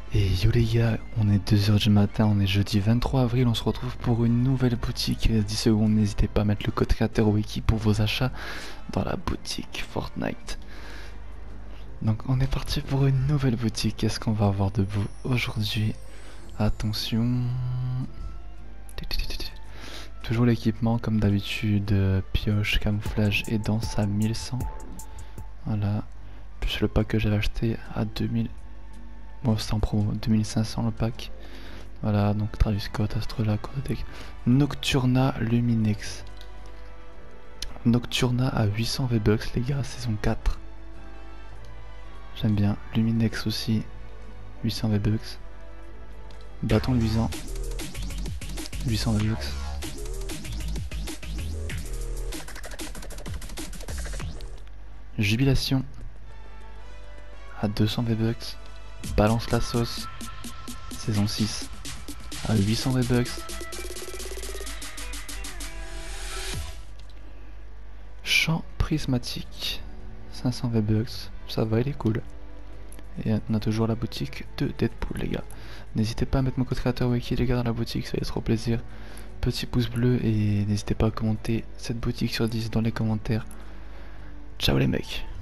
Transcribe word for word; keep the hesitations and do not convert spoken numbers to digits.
Et yo les gars, on est deux heures du matin, on est jeudi vingt-trois avril, on se retrouve pour une nouvelle boutique. dix secondes, n'hésitez pas à mettre le code créateur Wiki pour vos achats dans la boutique Fortnite. Donc on est parti pour une nouvelle boutique. Qu'est-ce qu'on va avoir de beau aujourd'hui? Attention. Toujours l'équipement comme d'habitude, pioche, camouflage et danse à mille cent. Voilà. Plus le pack que j'avais acheté à deux mille. Bon, c'est en promo, deux mille cinq cents le pack. Voilà, donc Travis Scott, Astrolabe, Codec. Nocturna Luminex. Nocturna à huit cents V-Bucks, les gars, saison quatre. J'aime bien. Luminex aussi, huit cents V-Bucks. Bâton luisant, huit cents V-Bucks. Jubilation à deux cents V-Bucks. Balance la sauce, saison six à huit cents V-Bucks. Champ prismatique, cinq cents V-Bucks. Ça va, il est cool. Et on a toujours la boutique de Deadpool, les gars. N'hésitez pas à mettre mon code créateur Wiki, les gars, dans la boutique, ça va être trop plaisir. Petit pouce bleu et n'hésitez pas à commenter cette boutique sur dix dans les commentaires. Ciao les mecs.